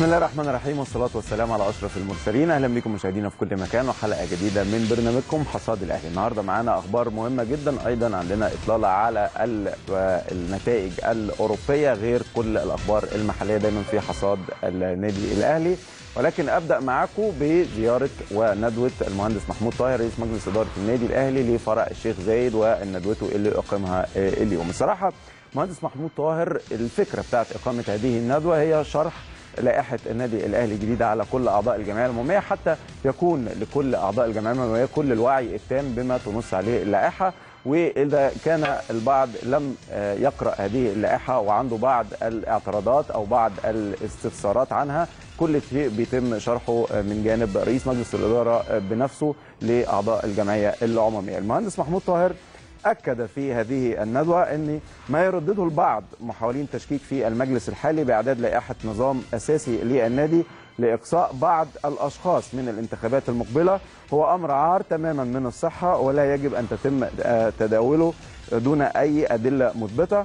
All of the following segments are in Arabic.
بسم الله الرحمن الرحيم والصلاة والسلام على أشرف المرسلين. أهلا بكم مشاهدينا في كل مكان وحلقة جديدة من برنامجكم حصاد الأهلي. النهاردة معانا أخبار مهمة جدا، أيضا عندنا إطلالة على النتائج الأوروبية غير كل الأخبار المحلية دايما في حصاد النادي الأهلي. ولكن أبدأ معاكم بزيارة وندوة المهندس محمود طاهر رئيس مجلس إدارة النادي الأهلي لفرع الشيخ زايد وندوته اللي أقيمها اليوم. الصراحة مهندس محمود طاهر الفكرة بتاعت إقامة هذه الندوة هي شرح لائحة النادي الأهلي الجديدة على كل أعضاء الجمعية العمومية، حتى يكون لكل أعضاء الجمعية العمومية كل الوعي التام بما تنص عليه اللائحة. وإذا كان البعض لم يقرأ هذه اللائحة وعنده بعض الاعتراضات أو بعض الاستفسارات عنها، كل شيء بيتم شرحه من جانب رئيس مجلس الإدارة بنفسه لأعضاء الجمعية العمومية. المهندس محمود طاهر أكد في هذه الندوة أن ما يردده البعض محاولين تشكيك في المجلس الحالي بإعداد لائحة نظام أساسي للنادي لإقصاء بعض الأشخاص من الانتخابات المقبلة هو أمر عار تماما من الصحة ولا يجب أن تتم تداوله دون أي أدلة مثبتة.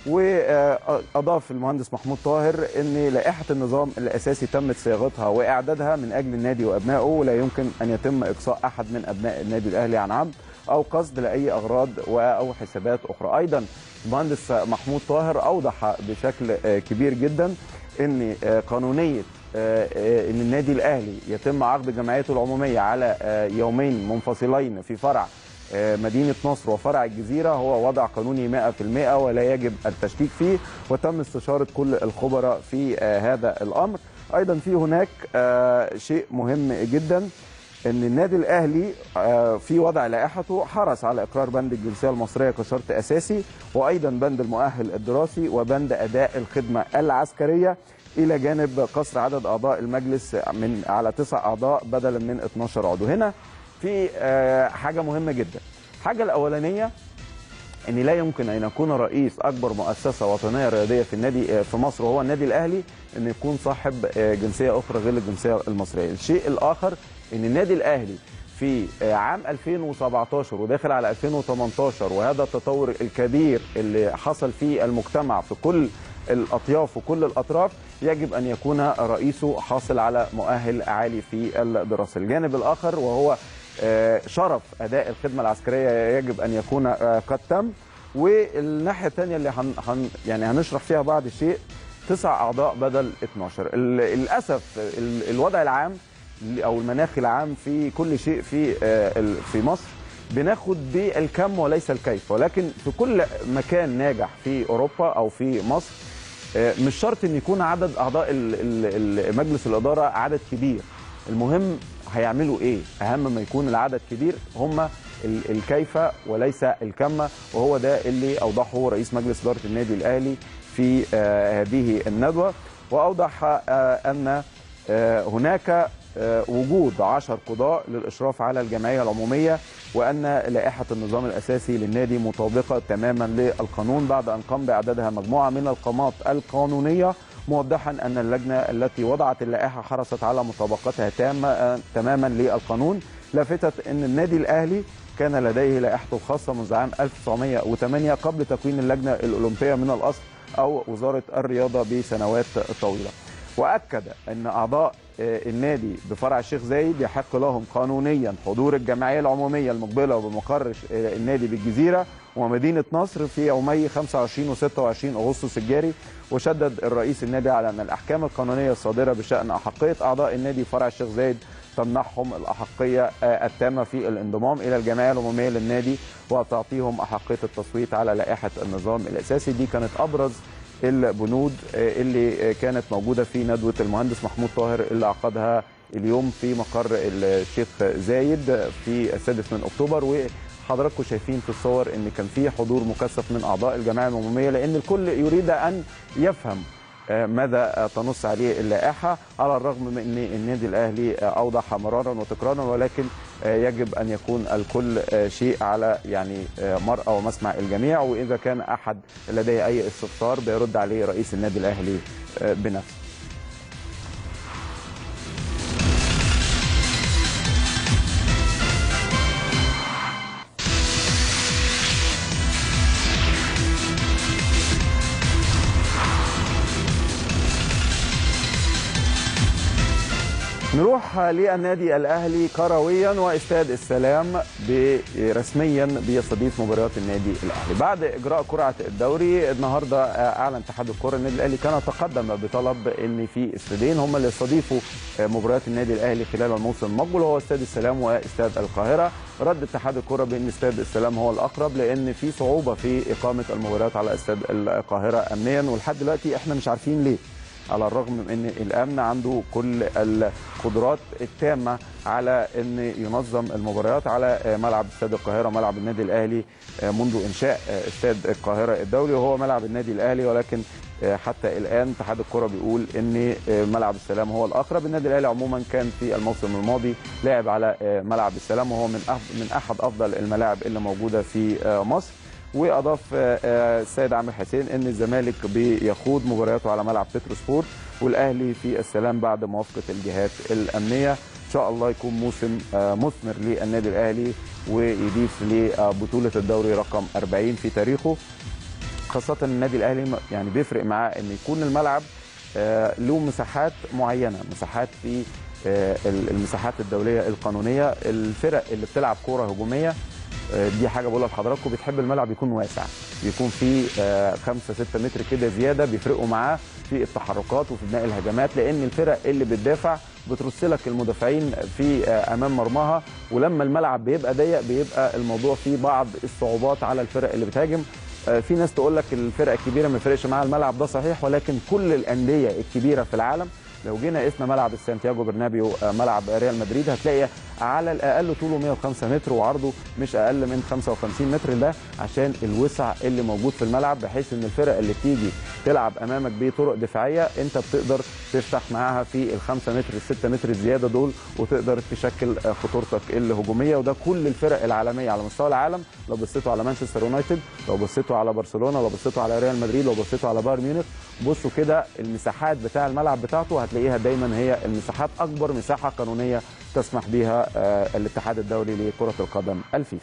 وأضاف المهندس محمود طاهر أن لائحة النظام الأساسي تمت صياغتها وإعدادها من أجل النادي وأبنائه، ولا يمكن أن يتم إقصاء أحد من أبناء النادي الأهلي عن عمد أو قصد لأي أغراض أو حسابات أخرى. أيضا المهندس محمود طاهر أوضح بشكل كبير جدا أن قانونية أن النادي الأهلي يتم عقد جمعيته العمومية على يومين منفصلين في فرع مدينة نصر وفرع الجزيرة هو وضع قانوني 100% ولا يجب التشكيك فيه، وتم استشارة كل الخبراء في هذا الأمر. أيضا في هناك شيء مهم جدا أن النادي الأهلي في وضع لائحته حرص على إقرار بند الجنسية المصرية كشرط أساسي، وأيضا بند المؤهل الدراسي وبند أداء الخدمة العسكرية، إلى جانب قصر عدد أعضاء المجلس من على 9 أعضاء بدلا من 12 عضو. هنا في حاجة مهمة جدا. الحاجة الأولانية أن لا يمكن أن يكون رئيس أكبر مؤسسة وطنية رياضية في النادي في مصر وهو النادي الأهلي أن يكون صاحب جنسية أخرى غير الجنسية المصرية. الشيء الآخر أن النادي الأهلي في عام 2017 وداخل على 2018 وهذا التطور الكبير اللي حصل في المجتمع في كل الأطياف وكل الأطراف يجب أن يكون رئيسه حاصل على مؤهل عالي في الدراسة. الجانب الآخر وهو شرف أداء الخدمة العسكرية يجب أن يكون قد تم. والناحية الثانية اللي يعني هنشرح فيها بعض الشيء 9 أعضاء بدل 12. للأسف الوضع العام أو المناخ العام في كل شيء في مصر بناخد بالكم وليس الكيف، ولكن في كل مكان ناجح في أوروبا أو في مصر مش شرط أن يكون عدد أعضاء مجلس الإدارة عدد كبير، المهم هيعملوا إيه. أهم ما يكون العدد كبير هم الكيف وليس الكم، وهو ده اللي أوضحه رئيس مجلس إدارة النادي الأهلي في هذه الندوة. وأوضح أن هناك وجود 10 قضاء للإشراف على الجمعية العمومية، وأن لائحة النظام الأساسي للنادي مطابقة تماما للقانون بعد أن قام بإعدادها مجموعة من القامات القانونية، موضحا أن اللجنة التي وضعت اللائحة حرصت على مطابقتها تماما للقانون، لافتة أن النادي الأهلي كان لديه لائحته الخاصة منذ عام 1908 قبل تكوين اللجنة الأولمبية من الأصل أو وزارة الرياضة بسنوات طويلة. وأكد أن أعضاء النادي بفرع الشيخ زايد يحق لهم قانونيا حضور الجمعية العمومية المقبلة بمقر النادي بالجزيرة ومدينة نصر في يومي 25 و 26 أغسطس الجاري. وشدد الرئيس النادي على أن الأحكام القانونية الصادرة بشأن أحقية أعضاء النادي فرع الشيخ زايد تمنحهم الأحقية التامة في الانضمام إلى الجمعية العمومية للنادي وتعطيهم أحقية التصويت على لائحة النظام الأساسي. دي كانت أبرز البنود اللي كانت موجودة في ندوة المهندس محمود طاهر اللي عقدها اليوم في مقر الشيخ زايد في 6 أكتوبر. وحضراتكم شايفين في الصور ان كان في حضور مكثف من اعضاء الجمعية العمومية، لان الكل يريد ان يفهم ماذا تنص عليه اللائحة، على الرغم من ان النادي الاهلي اوضح مرارا وتكرارا، ولكن يجب ان يكون الكل شيء على يعني مرأى ومسمع الجميع. واذا كان احد لديه اي استفسار بيرد عليه رئيس النادي الاهلي بنفسه. نروح للنادي الاهلي كرويا واستاد السلام رسميا بيستضيف مباريات النادي الاهلي. بعد اجراء قرعه الدوري النهارده اعلن اتحاد الكره النادي الاهلي كان تقدم بطلب ان في استادين هم اللي يستضيفوا مباريات النادي الاهلي خلال الموسم المقبل، وهو استاد السلام واستاد القاهره. رد اتحاد الكره بان استاد السلام هو الاقرب لان في صعوبه في اقامه المباريات على استاد القاهره امنيا، ولحد دلوقتي احنا مش عارفين ليه، على الرغم من ان الامن عنده كل القدرات التامه على ان ينظم المباريات على ملعب استاد القاهره ملعب النادي الاهلي منذ انشاء استاد القاهره الدولي وهو ملعب النادي الاهلي، ولكن حتى الان اتحاد الكره بيقول ان ملعب السلام هو الاقرب. النادي الاهلي عموما كان في الموسم الماضي لعب على ملعب السلام وهو من احد افضل الملاعب اللي موجوده في مصر. واضاف السيد عامر حسين ان الزمالك بيخوض مبارياته على ملعب بتروسبورت والاهلي في السلام بعد موافقه الجهات الامنيه. ان شاء الله يكون موسم مثمر للنادي الاهلي ويضيف لبطوله الدوري رقم 40 في تاريخه، خاصه النادي الاهلي يعني بيفرق معاه ان يكون الملعب له مساحات معينه، مساحات في المساحات الدوليه القانونيه. الفرق اللي بتلعب كوره هجوميه دي حاجه بقولها لحضراتكم بتحب الملعب يكون واسع، بيكون فيه 5-6 متر كده زياده بيفرقوا معاه في التحركات وفي بناء الهجمات، لان الفرق اللي بتدافع بترسلك المدافعين في امام مرماها، ولما الملعب بيبقى ضيق بيبقى الموضوع فيه بعض الصعوبات على الفرق اللي بتهاجم. في ناس تقول لك الفرق الكبيره ما يفرقش معاها الملعب، ده صحيح، ولكن كل الانديه الكبيره في العالم لو جينا قسنا ملعب السانتياغو برنابيو ملعب ريال مدريد هتلاقي على الاقل طوله 105 متر وعرضه مش اقل من 55 متر، ده عشان الوسع اللي موجود في الملعب، بحيث ان الفرق اللي بتيجي تلعب امامك بطرق دفاعيه انت بتقدر تفتح معاها في ال5 متر ال6 متر الزياده دول وتقدر تشكل خطورتك الهجوميه. وده كل الفرق العالميه على مستوى العالم، لو بصيتوا على مانشستر يونايتد، لو بصيتوا على برشلونه، لو بصيتوا على ريال مدريد، لو بصيتوا على بايرن ميونخ، بصوا كده المساحات بتاع الملعب بتاعته هتلاقيها دايما هي المساحات اكبر مساحه قانونيه تسمح بها الاتحاد الدولي لكره القدم الفيفا.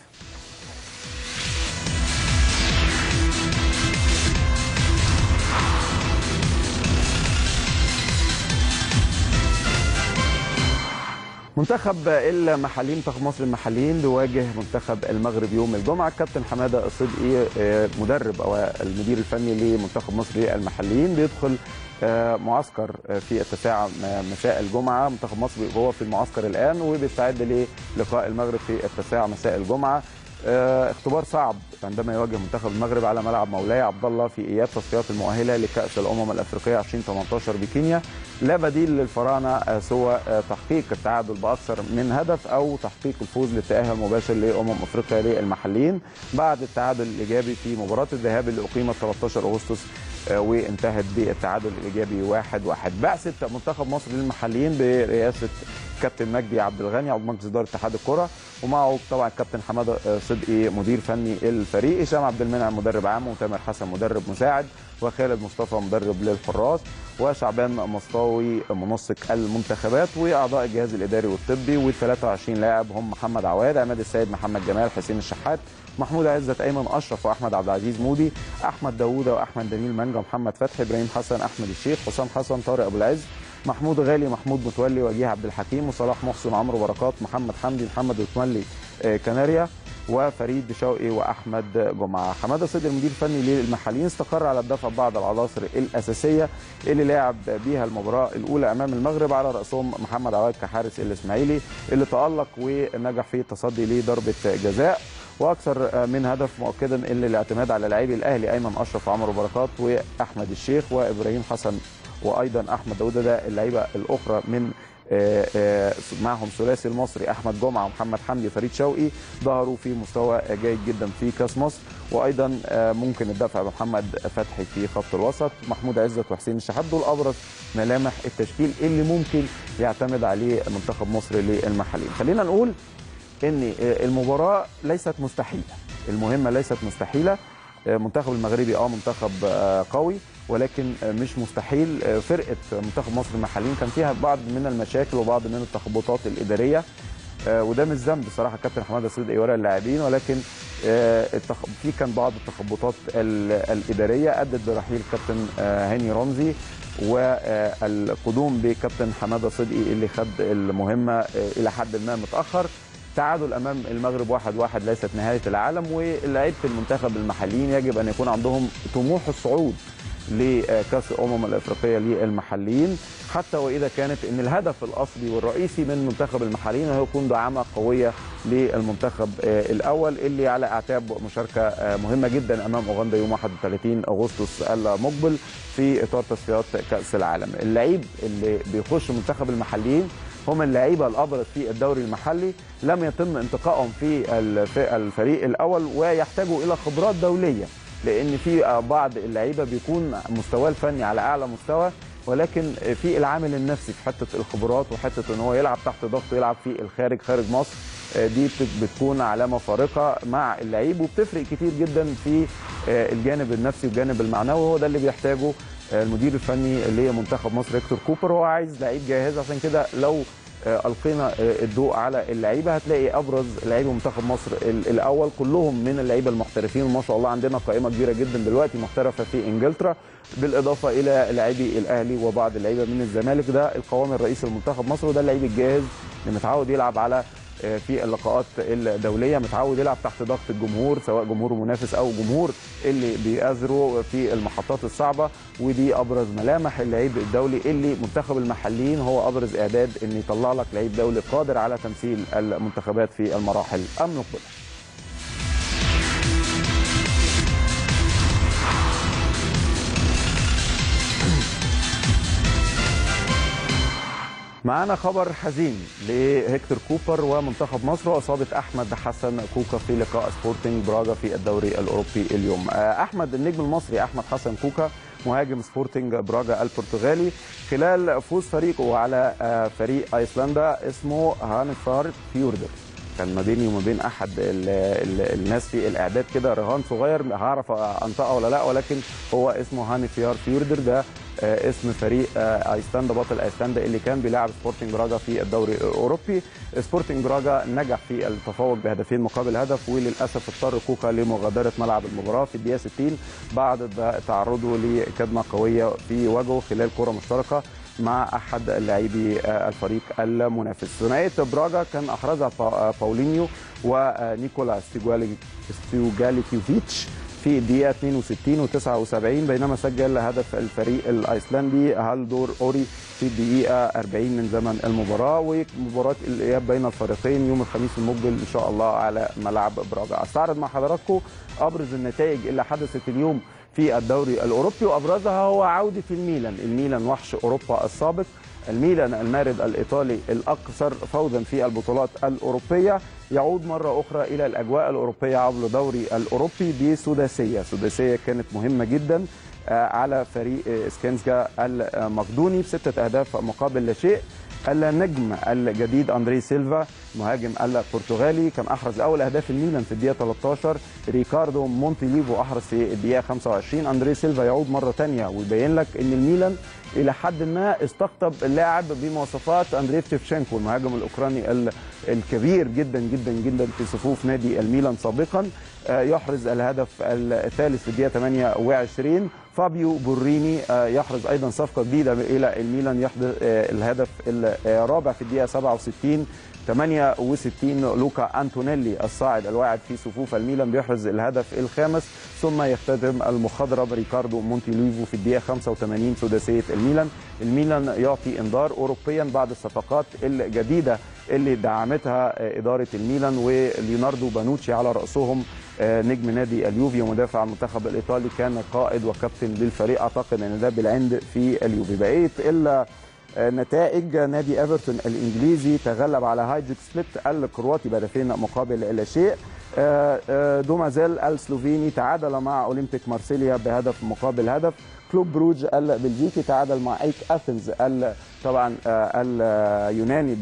منتخب المحليين، منتخب مصر المحليين بيواجه منتخب المغرب يوم الجمعه. الكابتن حماده الصدقي مدرب او المدير الفني لمنتخب مصر المحليين بيدخل معسكر في 9 مساء الجمعه. منتخب مصر هو في المعسكر الان وبيستعد للقاء المغرب في 9 مساء الجمعه. اختبار صعب عندما يواجه منتخب المغرب على ملعب مولاي عبد الله في اياب تصفيات المؤهله لكاس الامم الافريقيه 2018 بكينيا. لا بديل للفراعنه سوى تحقيق التعادل باكثر من هدف او تحقيق الفوز للتاهل المباشر لامم افريقيا للمحليين بعد التعادل الايجابي في مباراه الذهاب اللي اقيمت 13 اغسطس وانتهت بالتعادل الايجابي 1-1. بعثه منتخب مصر للمحليين برئاسه كابتن مجدي عبد الغني عضو مجلس اداره اتحاد الكره، ومعه طبعا الكابتن حماده صدقي مدير فني الفريق، هشام عبد المنعم مدرب عام، وتامر حسن مدرب مساعد، وخالد مصطفى مدرب للحراس، وشعبان مصطاوي منسق المنتخبات، واعضاء الجهاز الاداري والطبي، وال23 لاعب هم محمد عواد، عماد السيد، محمد جمال، حسين الشحات، محمود عزت، ايمن اشرف، واحمد عبد العزيز مودي، احمد داووده، واحمد دليل منجا، محمد فتحي، ابراهيم حسن، احمد الشيخ، حسام حسن، طارق ابو العز، محمود غالي، محمود متولي، وجيه عبد الحكيم، وصلاح محسن، عمرو بركات، محمد حمدي، محمد متولي كناريا، وفريد شوقي، واحمد جمعه. حماده صدقي المدير الفني للمحليين استقر على الدفع ببعض العناصر الاساسيه اللي لعب بيها المباراه الاولى امام المغرب، على راسهم محمد عواد كحارس الاسماعيلي اللي تالق ونجح في التصدي لضربه جزاء واكثر من هدف، مؤكدا ان الاعتماد على لاعبي الاهلي ايمن اشرف وعمرو بركات واحمد الشيخ وابراهيم حسن وايضا احمد داووده، ده اللعيبه الاخرى من معهم ثلاثي المصري احمد جمعه ومحمد حمدي وفريد شوقي ظهروا في مستوى جيد جدا في كاس مصر. وايضا ممكن الدفع بمحمد فتحي في خط الوسط، محمود عزت وحسين الشحات، دول ابرز ملامح التشكيل اللي ممكن يعتمد عليه منتخب مصر للمحليين. خلينا نقول ان المباراه ليست مستحيله، المهمه ليست مستحيله. منتخب المغربي منتخب قوي ولكن مش مستحيل. فرقه منتخب مصر المحليين كان فيها بعض من المشاكل وبعض من التخبطات الاداريه، وده مش ذنب بصراحه كابتن حماده صدقي ولا اللاعبين، ولكن في كان بعض التخبطات الاداريه ادت برحيل كابتن هاني رمزي والقدوم بكابتن حماده صدقي اللي خد المهمه الى حد ما متاخر. تعادل امام المغرب 1-1 ليست نهايه العالم، ولاعيبه المنتخب المحليين يجب ان يكون عندهم طموح الصعود لكاس الامم الافريقيه للمحليين، حتى واذا كانت ان الهدف الاصلي والرئيسي من منتخب المحليين هو يكون دعامه قويه للمنتخب الاول اللي على اعتاب مشاركه مهمه جدا امام اوغندا يوم 31 اغسطس المقبل في اطار تصفيات كاس العالم. اللعيب اللي بيخش منتخب المحليين هم اللعيبه الابرز في الدوري المحلي، لم يتم انتقائهم في الفريق الاول ويحتاجوا الى خبرات دوليه، لان في بعض اللعيبه بيكون مستواه الفني على اعلى مستوى، ولكن في العامل النفسي في حته الخبرات وحته ان هو يلعب تحت ضغط ويلعب في الخارج خارج مصر، دي بتكون علامه فارقه مع اللعيب وبتفرق كتير جدا في الجانب النفسي والجانب المعنوي، وهو ده اللي بيحتاجه المدير الفني لمنتخب مصر هيكتور كوبر. هو عايز لعيب جاهز، عشان كده لو القينا الضوء على اللعيبه هتلاقي ابرز لعيبه منتخب مصر الاول كلهم من اللعيبه المحترفين، وما شاء الله عندنا قائمه كبيره جدا دلوقتي محترفه في انجلترا، بالاضافه الى لاعبي الاهلي وبعض اللعيبه من الزمالك. ده القوام الرئيسي لمنتخب مصر، وده اللعيب الجاهز اللي متعود يلعب على في اللقاءات الدوليه، متعود يلعب تحت ضغط الجمهور سواء جمهور منافس او جمهور اللي بيأزروا في المحطات الصعبه، ودي ابرز ملامح اللعيب الدولي اللي منتخب المحليين هو ابرز اعداد ان يطلع لك لعيب دولي قادر على تمثيل المنتخبات في المراحل المقبله. معانا خبر حزين لهيكتور كوبر ومنتخب مصر واصابه احمد حسن كوكا في لقاء سبورتنج براغا في الدوري الاوروبي اليوم. احمد النجم المصري احمد حسن كوكا مهاجم سبورتنج براغا البرتغالي خلال فوز فريقه على فريق ايسلندا اسمه هانفار فيوردر. كان ما بيني وما بين احد الناس في الاعداد كده رهان صغير هعرف انطقه ولا لا، ولكن هو اسمه هانفار فيوردر. ده اسم فريق ايسلندا بطل ايسلندا اللي كان بيلاعب سبورتنج براغا في الدوري الاوروبي. سبورتنج براغا نجح في التفوق بهدفين مقابل هدف، وللاسف اضطر كوكا لمغادره ملعب المباراه في الدقيقه 60 بعد تعرضه لكدمه قويه في وجهه خلال كره مشتركه مع احد لاعبي الفريق المنافس. ثنائيه براغا كان احرزها باولينيو ونيكولا ستيوجاليكيوفيتش في الدقيقه 62 و79، بينما سجل هدف الفريق الايسلندي هالدور اوري في الدقيقه 40 من زمن المباراه. ومباراه الاياب بين الفريقين يوم الخميس المقبل ان شاء الله على ملعب براغا. استعرض مع حضراتكم ابرز النتائج اللي حدثت اليوم في الدوري الاوروبي، وابرزها هو عوده الميلان وحش اوروبا السابق. الميلان المارد الايطالي الاكثر فوزا في البطولات الاوروبيه يعود مره اخرى الى الاجواء الاوروبيه عبر الدوري الاوروبي بسداسيه كانت مهمه جدا على فريق سكانسكا المقدوني بستة اهداف مقابل لا شيء. النجم الجديد اندري سيلفا مهاجم البرتغالي كان احرز اول اهداف الميلان في الدقيقه 13، ريكاردو مونتيليفو احرز في الدقيقه 25. اندري سيلفا يعود مره ثانيه ويبين لك ان الميلان الى حد ما استقطب اللاعب بمواصفات اندري شيفشينكو المهاجم الاوكراني الكبير جدا جدا جدا في صفوف نادي الميلان سابقا، يحرز الهدف الثالث في الدقيقه 28. فابيو بوريني يحرز ايضا صفقه جديده الى الميلان، يحرز الهدف الرابع في الدقيقه 67. 68 لوكا أنتونيلي الصاعد الواعد في صفوف الميلان بيحرز الهدف الخامس، ثم يختتم المخضرم ريكاردو مونتيليفو في الدقيقه 85 سداسيه الميلان. الميلان يعطي انذار اوروبيا بعد الصفقات الجديده اللي دعمتها اداره الميلان، وليوناردو بانوتشي على راسهم نجم نادي اليوفي ومدافع المنتخب الايطالي كان قائد وكابتن للفريق. اعتقد ان ده بالعند في اليوفي. بقيه الا نتائج نادي ايفرتون الانجليزي تغلب على هايدجك سبليت الكرواتي بهدفين مقابل لا شيء. دومازيل السلوفيني تعادل مع اولمبيك مارسيليا بهدف مقابل هدف. كلوب بروج البلجيكي تعادل مع ايك اثينز طبعا اليوناني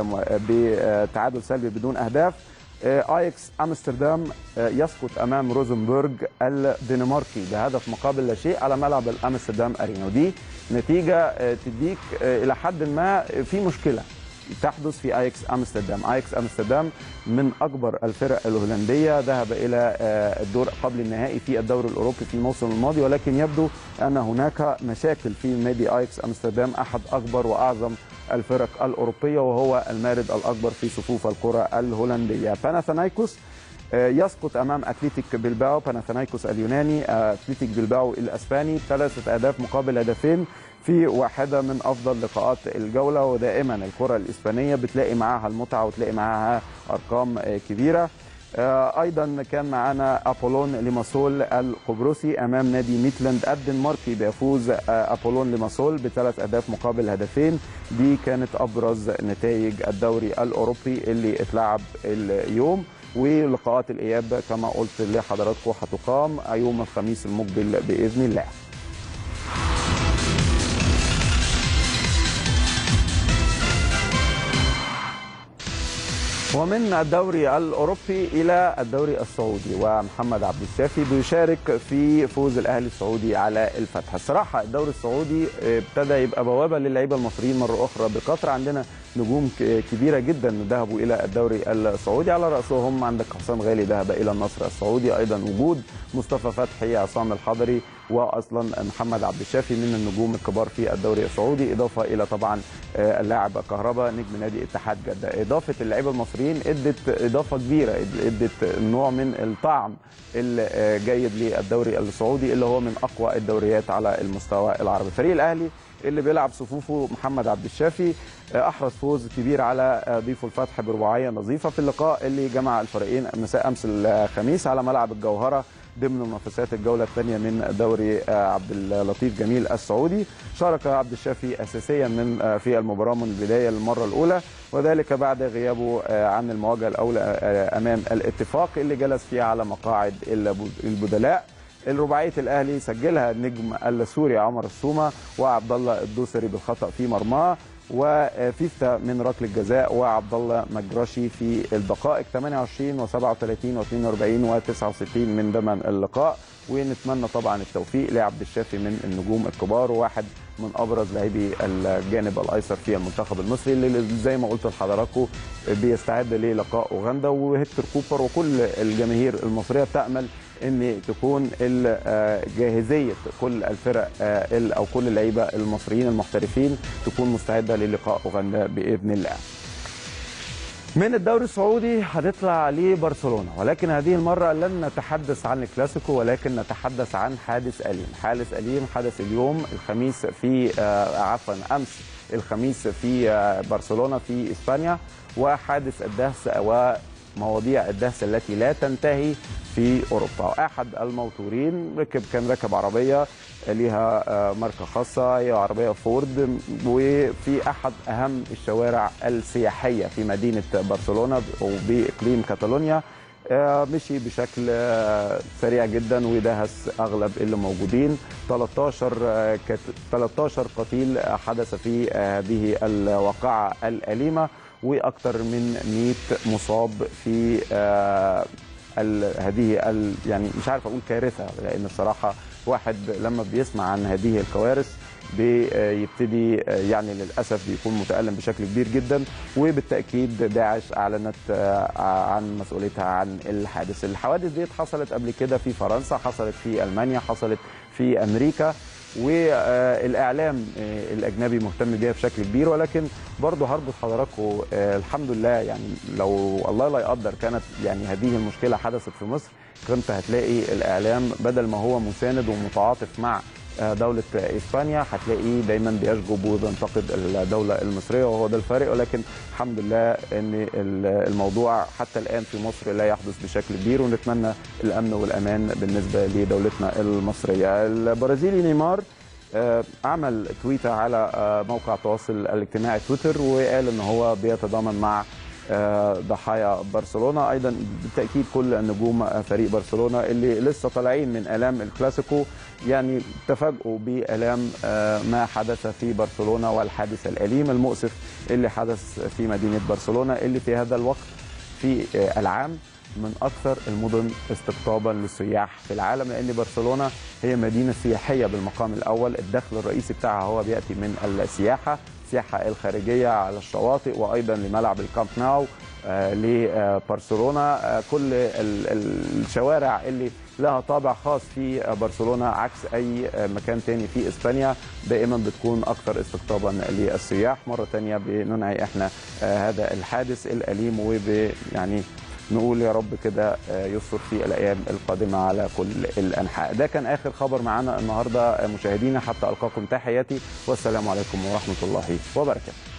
بتعادل سلبي بدون اهداف. اياكس امستردام يسقط امام روزنبورغ الدنماركي بهدف مقابل لا شيء على ملعب الامستردام ارينا، ودي نتيجه تديك الى حد ما في مشكله تحدث في اياكس امستردام. اياكس امستردام من اكبر الفرق الهولنديه، ذهب الى الدور قبل النهائي في الدوري الاوروبي في الموسم الماضي، ولكن يبدو ان هناك مشاكل في نادي اياكس امستردام، احد اكبر واعظم الفرق الاوروبيه وهو المارد الاكبر في صفوف الكره الهولنديه. باناثينايكوس يسقط امام اتلتيك بلباو، باناثينايكوس اليوناني اتلتيك بلباو الاسباني 3 أهداف مقابل هدفين في واحده من افضل لقاءات الجوله. ودائما الكره الاسبانيه بتلاقي معاها المتعه وتلاقي معاها ارقام كبيره. ايضا كان معانا ابولون ليماسول القبرصي امام نادي ميتلاند الدنماركي، بيفوز ابولون ليماسول ب3 أهداف مقابل هدفين. دي كانت ابرز نتائج الدوري الاوروبي اللي اتلعب اليوم. ولقاءات الاياب كما قلت لحضراتكم هتقام يوم الخميس المقبل باذن الله. ومن الدوري الأوروبي إلى الدوري السعودي، ومحمد عبد الشافي بيشارك في فوز الأهلي السعودي على الفتح. الصراحة الدوري السعودي ابتدى يبقى بوابة للعيبة المصريين مرة أخرى بكثرة، عندنا نجوم كبيرة جدا ذهبوا إلى الدوري السعودي، على رأسهم عندك حسام غالي ذهب إلى النصر السعودي، أيضا وجود مصطفى فتحي، عصام الحضري، واصلا محمد عبد الشافي من النجوم الكبار في الدوري السعودي، اضافه الى طبعا اللاعب كهربا نجم نادي اتحاد جده. اضافه اللعيبه المصريين ادت اضافه كبيره، ادت نوع من الطعم الجيد للدوري السعودي اللي هو من اقوى الدوريات على المستوى العربي. فريق الاهلي اللي بيلعب صفوفه محمد عبد الشافي احرز فوز كبير على ضيفه الفتح برباعيه نظيفه في اللقاء اللي جمع الفريقين مساء امس الخميس على ملعب الجوهره ضمن منافسات الجوله الثانيه من دوري عبد اللطيف جميل السعودي. شارك عبد الشافي اساسيا في المباراه من البدايه للمره الاولى، وذلك بعد غيابه عن المواجهه الاولى امام الاتفاق اللي جلس فيها على مقاعد البدلاء. الرباعيه الاهلي سجلها النجم السوري عمر السومه وعبد الله الدوسري بالخطا في مرماه، وفيفتا من ركله جزاء، وعبد الله مجرشي في الدقائق 28 و37 و42 و69 من ضمن اللقاء. ونتمنى طبعا التوفيق لعبد الشافي من النجوم الكبار وواحد من ابرز لاعبي الجانب الايسر في المنتخب المصري اللي زي ما قلت لحضراتكم بيستعد للقاء اوغندا. وهيكتور كوبر وكل الجماهير المصريه بتامل ان تكون جاهزيه كل الفرق او كل اللعيبه المصريين المحترفين تكون مستعده للقاء اوغندا باذن الله. من الدوري السعودي هنطلع لبرشلونه، ولكن هذه المره لن نتحدث عن الكلاسيكو ولكن نتحدث عن حادث أليم. حادث أليم حدث اليوم الخميس في امس الخميس في برشلونه في اسبانيا، وحادث الدهس ومواضيع الدهس التي لا تنتهي في اوروبا. احد الموتورين كان راكب عربيه ليها ماركه خاصه، هي عربيه فورد، وفي احد اهم الشوارع السياحيه في مدينه برشلونه وباقليم كاتالونيا، مشي بشكل سريع جدا ودهس اغلب اللي موجودين. 13 قتيل حدث في هذه الواقعه الاليمه، واكثر من 100 مصاب في هذه يعني مش عارف اقول كارثه، لان الصراحه واحد لما بيسمع عن هذه الكوارث بيبتدي يعني للاسف بيكون متالم بشكل كبير جدا. وبالتاكيد داعش اعلنت عن مسؤوليتها عن الحادث. الحوادث دي حصلت قبل كده في فرنسا، حصلت في المانيا، حصلت في امريكا، والاعلام الاجنبي مهتم بيها بشكل كبير. ولكن برضه هربط حضراتكم الحمد لله، يعني لو الله لا يقدر كانت يعني هذه المشكله حدثت في مصر، كنت هتلاقي الاعلام بدل ما هو مساند ومتعاطف مع دولة إسبانيا هتلاقيه دايما بيشجب وبينتقد الدولة المصرية، وهو ده الفارق. ولكن الحمد لله ان الموضوع حتى الآن في مصر لا يحدث بشكل كبير، ونتمنى الأمن والأمان بالنسبة لدولتنا المصرية. البرازيلي نيمار عمل تويتر على موقع التواصل الاجتماعي تويتر، وقال ان هو بيتضامن مع ضحايا برشلونه. ايضا بالتاكيد كل النجوم فريق برشلونه اللي لسه طالعين من الام الكلاسيكو يعني تفاجئوا بالام ما حدث في برشلونه والحادث الاليم المؤسف اللي حدث في مدينه برشلونه، اللي في هذا الوقت في العام من اكثر المدن استقطابا للسياح في العالم، لان برشلونه هي مدينه سياحيه بالمقام الاول. الدخل الرئيسي بتاعها هو بياتي من السياحه السياحه الخارجيه على الشواطئ، وايضا لملعب الكامب ناو لبرشلونه. كل الشوارع اللي لها طابع خاص في برشلونه عكس اي مكان تاني في اسبانيا دائما بتكون اكثر استقطابا للسياح. مره تانيه بننعي احنا هذا الحادث الاليم، يعني نقول يا رب كده يستر في الايام القادمه على كل الانحاء. ده كان اخر خبر معانا النهارده مشاهدينا، حتى القاكم تحياتي والسلام عليكم ورحمه الله وبركاته.